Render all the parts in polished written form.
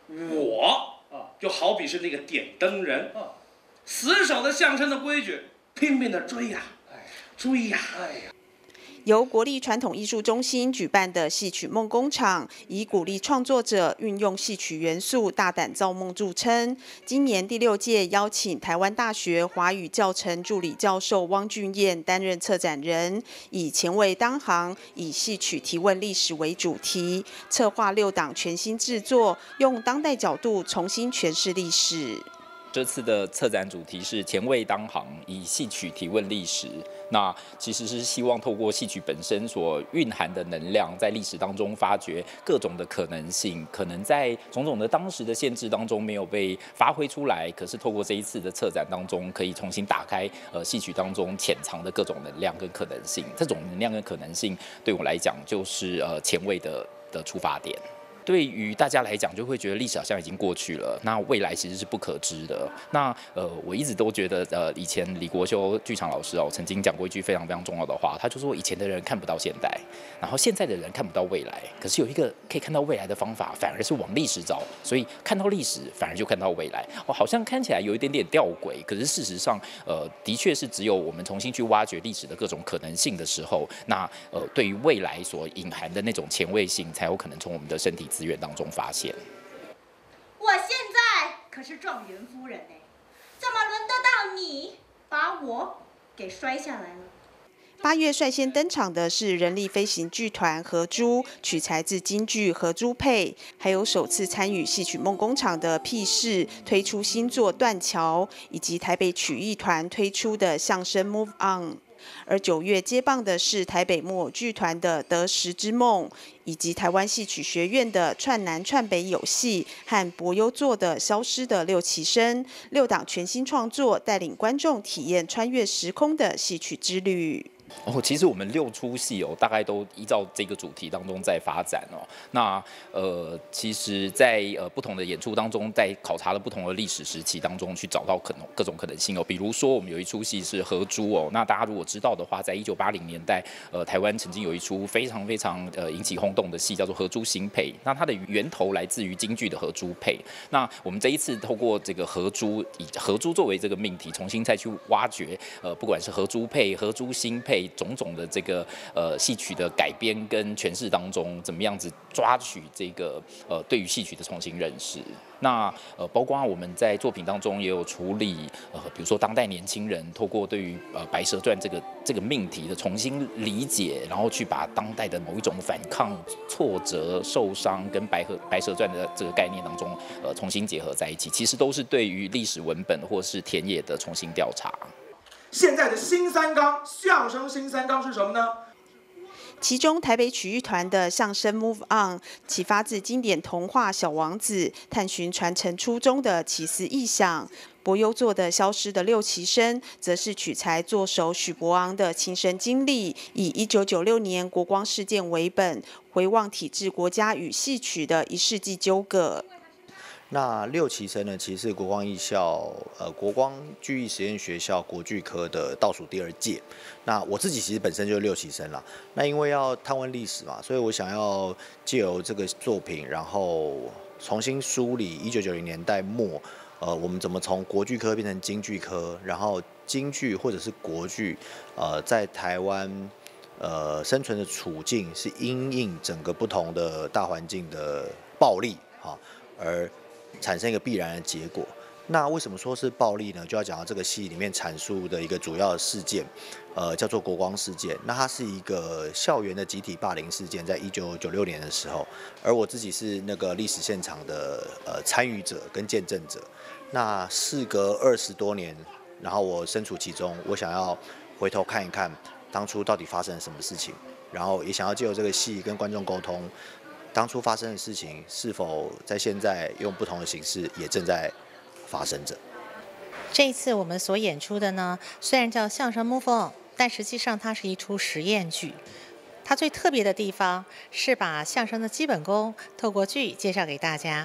我就好比是那个点灯人，死守着相声的规矩，拼命的追呀，追呀， 由国立传统艺术中心举办的戏曲梦工厂，以鼓励创作者运用戏曲元素，大胆造梦著称。今年第6届邀请台湾大学华语教程助理教授汪俊彦担任策展人，以前卫当行，以戏曲提问历史为主题，策划6档全新制作，用当代角度重新诠释历史。 这次的策展主题是前卫当行，以戏曲提问历史。那其实是希望透过戏曲本身所蕴含的能量，在历史当中发掘各种的可能性，可能在种种的当时的限制当中没有被发挥出来，可是透过这一次的策展当中，可以重新打开戏曲当中潜藏的各种能量跟可能性。这种能量跟可能性，对我来讲就是前卫的出发点。对于大家来讲，就会觉得历史好像已经过去了，那未来其实是不可知的。那我一直都觉得以前李国修剧场老师曾经讲过一句非常非常重要的话，他就说以前的人看不到现代，然后现在的人看不到未来，可是有一个可以看到未来的方法，反而是往历史找，所以看到历史反而就看到未来。好像看起来有一点点吊诡，可是事实上的确是只有我们重新去挖掘历史的各种可能性的时候，那对于未来所隐含的那种前卫性，才有可能从我们的身体资源当中发现。 我现在可是状元夫人哎，怎么轮得到你把我给摔下来了 ？8月率先登场的是人力飞行剧团合珠，取材自京剧《合珠配》，还有首次参与戏曲梦工厂的僻室推出新作《断桥》，以及台北曲艺团推出的相声《Move On》。而9月接棒的是台北木偶剧团的《得时之梦》，以及台湾戏曲学院的串南串北有戏和博优作的《消失的六期生》，6档全新创作，带领观众体验穿越时空的戏曲之旅。 其实我们6出戏大概都依照这个主题当中在发展那其实在不同的演出当中，在考察了不同的历史时期当中，去找到各种可能性比如说我们有一出戏是合珠那大家如果知道的话，在1980年代台湾曾经有一出非常非常引起轰动的戏叫做《合珠新配》，那它的源头来自于京剧的《合珠配》。那我们这一次透过这个合珠，以合珠作为这个命题，重新再去挖掘不管是合珠配、合珠新配种种的这个戏曲的改编跟诠释当中，怎么样子抓取这个对于戏曲的重新认识。那包括我们在作品当中也有处理比如说当代年轻人透过对于《白蛇传》这个命题的重新理解，然后去把当代的某一种反抗、挫折、受伤跟《白蛇传》的这个概念当中重新结合在一起，其实都是对于历史文本或是田野的重新调查。 现在的新三纲，相声新三纲是什么呢？ 其中台北曲艺团的相声 Move On 启发自经典童话《小王子》，探寻传承初衷的奇思异想。博优作的《消失的六期生》则是取材作手许伯昂的亲身经历，以1996年国光事件为本，回望体制国家与戏曲的1世纪纠葛。 那六期生呢，其实是国光艺校国光剧艺实验学校国剧科的倒数第2届。那我自己其实本身就是6期生啦。那因为要探问历史嘛，所以我想要借由这个作品，然后重新梳理1990年代末，我们怎么从国剧科变成京剧科，然后京剧或者是国剧，在台湾生存的处境是因应整个不同的大环境的暴力而产生一个必然的结果。那为什么说是暴力呢？就要讲到这个戏里面阐述的一个主要的事件，叫做国光事件。那它是一个校园的集体霸凌事件，在1996年的时候，而我自己是那个历史现场的参与者跟见证者。那事隔20多年，然后我身处其中，我想要回头看一看当初到底发生了什么事情，然后也想要借由这个戏跟观众沟通。当初发生的事情是否在现在用不同的形式也正在发生着？ 这一次我们所演出的呢，虽然叫相声 Move On， 但实际上它是一出实验剧。它最特别的地方是把相声的基本功透过剧介绍给大家，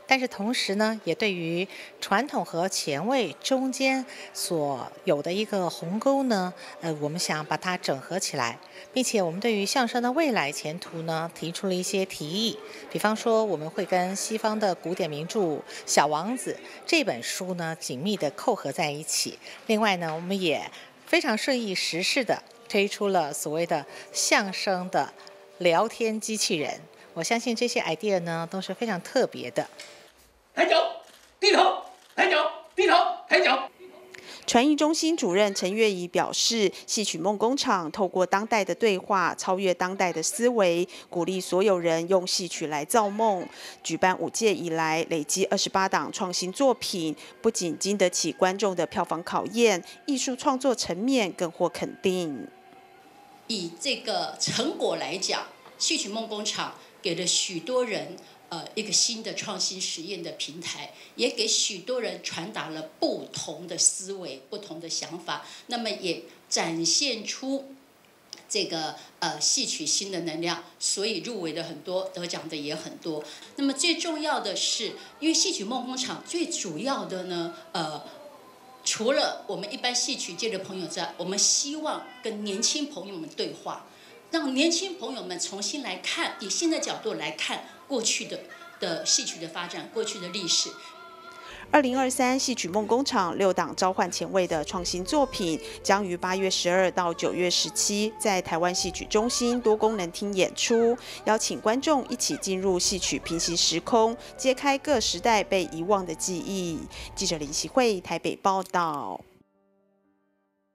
但是同时呢，也对于传统和前卫中间所有的一个鸿沟呢，我们想把它整合起来，并且我们对于相声的未来前途呢，提出了一些提议。比方说，我们会跟西方的古典名著《小王子》这本书呢紧密的扣合在一起。另外呢，我们也非常顺应时事的推出了所谓的相声的聊天机器人。我相信这些 idea 呢都是非常特别的。 抬脚，低头，抬脚，低头，抬脚。 传艺中心主任陈月怡表示，戏曲梦工厂透过当代的对话，超越当代的思维，鼓励所有人用戏曲来造梦。举办5届以来，累积28档创新作品，不仅经得起观众的票房考验，艺术创作层面更获肯定。 以这个成果来讲，戏曲梦工厂给了许多人一个新的创新实验的平台，也给许多人传达了不同的思维、不同的想法，那么也展现出这个戏曲新的能量，所以入围的很多，得奖的也很多。那么最重要的是，因为戏曲梦工厂最主要的呢，除了我们一般戏曲界的朋友之外，我们希望跟年轻朋友们对话，让年轻朋友们重新来看，以新的角度来看过去的戏曲的发展，过去的历史。 2023戏曲梦工厂6档召唤前卫的创新作品，将于8月12到9月17在台湾戏曲中心多功能厅演出，邀请观众一起进入戏曲平行时空，揭开各时代被遗忘的记忆。记者林希慧台北报道。